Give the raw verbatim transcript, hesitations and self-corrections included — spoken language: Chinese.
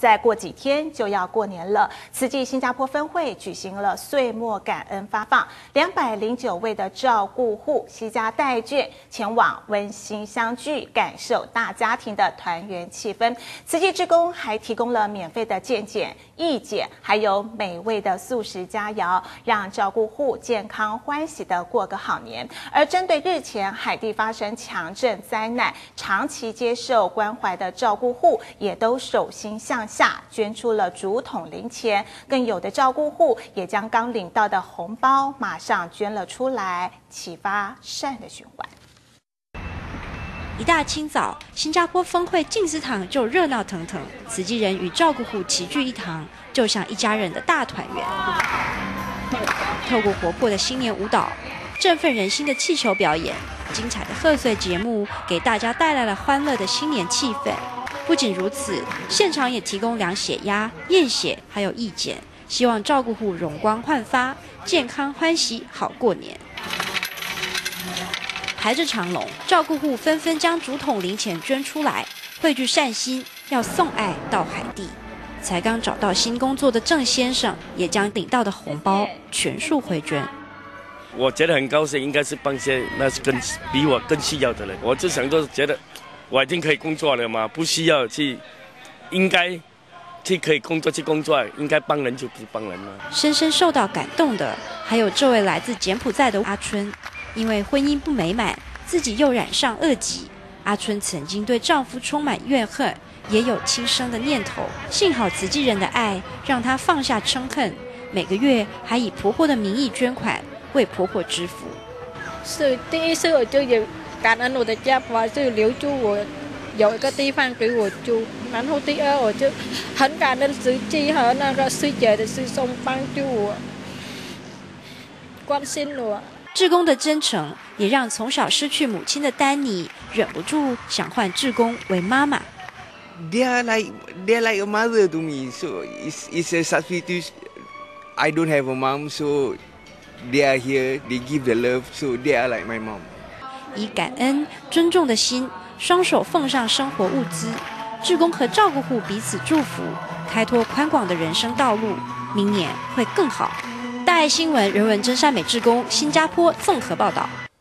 再过几天就要过年了，慈济新加坡分会举行了岁末感恩发放，两百零九位的照顾户携家带眷前往温馨相聚，感受大家庭的团圆气氛。慈济志工还提供了免费的健检、义检，还有美味的素食佳肴，让照顾户健康欢喜的过个好年。而针对日前海地发生强震灾难，长期接受关怀的照顾户也都手心向下捐出了竹筒零钱，更有的照顾户也将刚领到的红包马上捐了出来，启发善的循环。 一大清早，新加坡分会静思堂就热闹腾腾，慈济人与照顾户齐聚一堂，就像一家人的大团圆。透过活泼的新年舞蹈、振奋人心的气球表演、精彩的贺岁节目，给大家带来了欢乐的新年气氛。不仅如此，现场也提供量血压、验血，还有义检，希望照顾户容光焕发，健康欢喜，好过年。排着长龙，照顾户纷纷将竹筒零钱捐出来，汇聚善心，要送爱到海地。才刚找到新工作的郑先生，也将领到的红包全数回捐。 我觉得很高兴，应该是帮些那是更比我更需要的人。我就想说，觉得我已经可以工作了嘛，不需要去，应该去可以工作去工作，应该帮人就不帮人了。 深深受到感动的，还有这位来自柬埔寨的阿春，因为婚姻不美满，自己又染上恶疾。阿春曾经对丈夫充满怨恨，也有轻生的念头。幸好慈济人的爱，让她放下嗔恨，每个月还以婆婆的名义捐款，为婆婆支付。 是第一次我就有感恩我的家婆，就留住我，有一个地方给我住。然后第二，我就很感恩慈济和那个师姐的师兄帮助我，关心我。 志工的真诚，也让从小失去母亲的丹尼忍不住想换志工为妈妈。 They are like they are like a mother to me, so it's it's a substitute. I don't have a mom, so they are here. They give the love, so they are like my mom. 以感恩、尊重的心，双手奉上生活物资，志工和照顾户彼此祝福，开拓宽广的人生道路，明年会更好。大爱新闻人文真善美志工新加坡综合报道。